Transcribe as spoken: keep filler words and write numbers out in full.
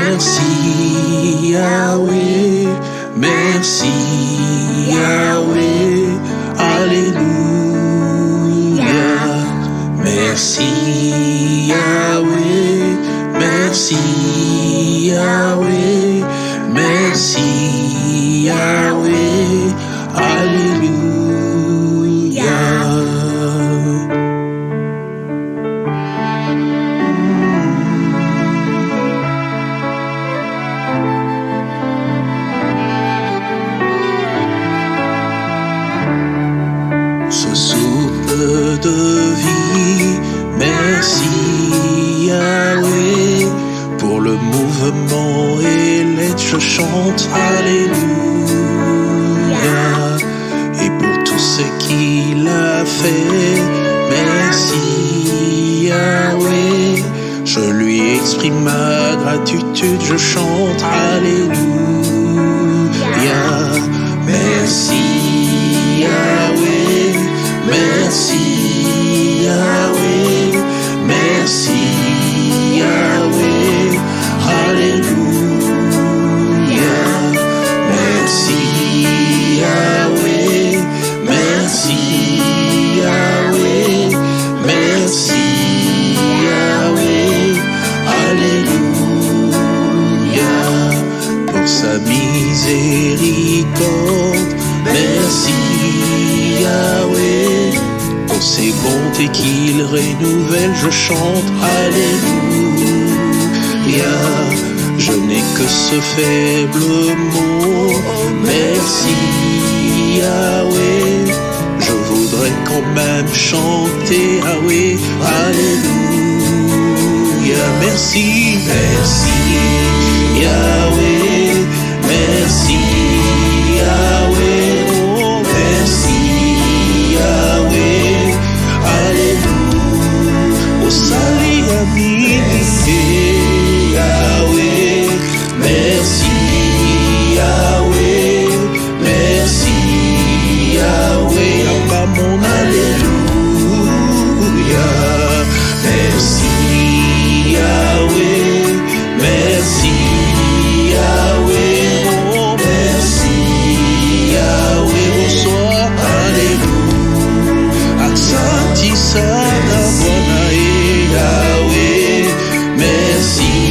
Merci Yahweh, merci Yahweh, Alléluia. Merci Yahweh, merci Yahweh, merci Yahweh, Alléluia. Ce souffle de vie, merci Yahweh, pour le mouvement et l'aide, je chante Alléluia. Et pour tout ce qu'il a fait, merci Yahweh, je lui exprime ma gratitude, je chante Alléluia. Merci Yahweh, merci Yahweh, merci Yahweh, Alléluia. Merci Yahweh, merci Yahweh, merci Yahweh, Alléluia. Pour sa miséricorde, merci Yahweh, pour ses bontés qu'il renouvelle, je chante Alléluia. Je n'ai que ce faible mot, merci Yahweh, je voudrais quand même chanter Yahweh, Alléluia. Merci, merci Yahweh, merci Yahweh, oh merci Yahweh, Alléluia. Oh sali amitié Yahweh, merci Yahweh, merci Yahweh, Abba mon Alléluia. Merci Yahweh, merci Yahweh, oh merci Yahweh, bonsoir Alléluia. Aksanti sana Bwana Yahweh, merci